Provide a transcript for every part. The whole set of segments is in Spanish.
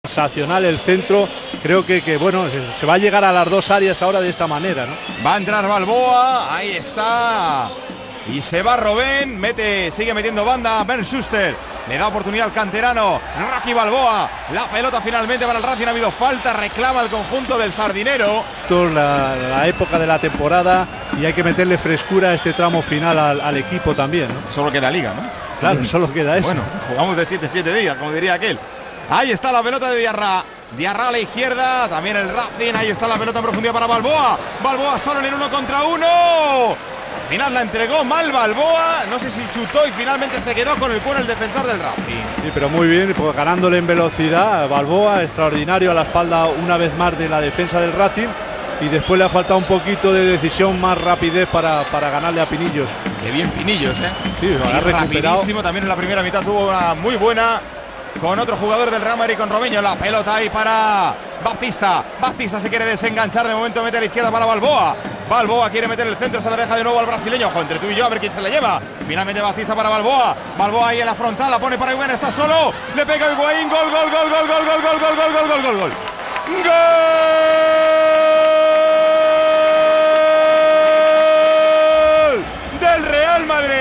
sensacional el centro. Creo que bueno, se va a llegar a las dos áreas ahora de esta manera, ¿no? Va a entrar Balboa, ahí está. Y se va Robben, sigue metiendo banda, Bernd Schuster. Le da oportunidad al canterano Rocky Balboa. La pelota finalmente para el Racing. Ha habido falta, reclama el conjunto del Sardinero. La época de la temporada y hay que meterle frescura a este tramo final al equipo también, ¿no? Solo queda liga, ¿no? Claro, solo queda eso. Bueno, jugamos de 7 días, como diría aquel. Ahí está la pelota de Diarra. Diarra a la izquierda, también el Racing. Ahí está la pelota en profundidad para Balboa. Balboa solo en el 1 contra 1. Al final la entregó mal Balboa, no sé si chutó y finalmente se quedó con el cuero el defensor del Racing. Sí, pero muy bien, pues ganándole en velocidad. Balboa, extraordinario a la espalda una vez más de la defensa del Racing. Y después le ha faltado un poquito de decisión, más rapidez para ganarle a Pinillos. Qué bien Pinillos, ¿eh? Sí, lo ha recuperado. Rapidísimo, también en la primera mitad tuvo una muy buena con otro jugador del Real Madrid, con Robinho. La pelota ahí para Baptista. Baptista se quiere desenganchar, de momento mete a la izquierda para Balboa. Balboa quiere meter el centro, se la deja de nuevo al brasileño. Ojo, entre tú y yo, a ver quién se la lleva. Finalmente Baptista para Balboa. Balboa ahí en la frontal, la pone para Higuaín, está solo. Le pega a Higuaín, gol, gol, gol, gol, gol, gol, gol, gol, gol, gol, gol, gol, gol. ¡Gol! Del Real Madrid.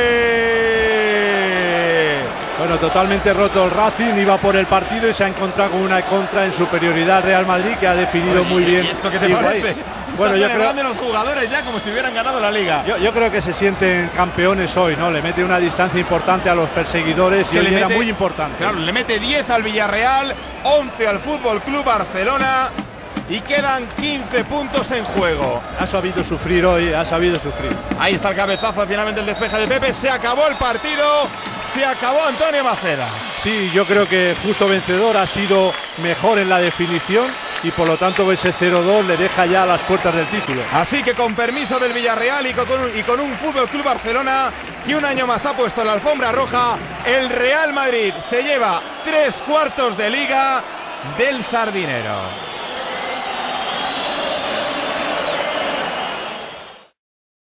Bueno, totalmente roto el Racing, iba por el partido y se ha encontrado con una contra en superioridad Real Madrid, que ha definido muy bien. ¿Y esto qué te parece? Bueno, yo creo de los jugadores ya como si hubieran ganado la liga. Yo creo que se sienten campeones hoy, ¿no? Le mete una distancia importante a los perseguidores y hoy era muy importante. Claro, le mete 10 al Villarreal, 11 al Fútbol Club Barcelona y quedan 15 puntos en juego. Ha sabido sufrir hoy, ha sabido sufrir. Ahí está el cabezazo, finalmente el despeje de Pepe. Se acabó el partido, se acabó Antonio Maceda. Sí, yo creo que justo vencedor, ha sido mejor en la definición y por lo tanto ese 0-2 le deja ya a las puertas del título. Así que con permiso del Villarreal y con un Fútbol Club Barcelona que un año más ha puesto la alfombra roja, el Real Madrid se lleva 3 cuartos de liga del Sardinero.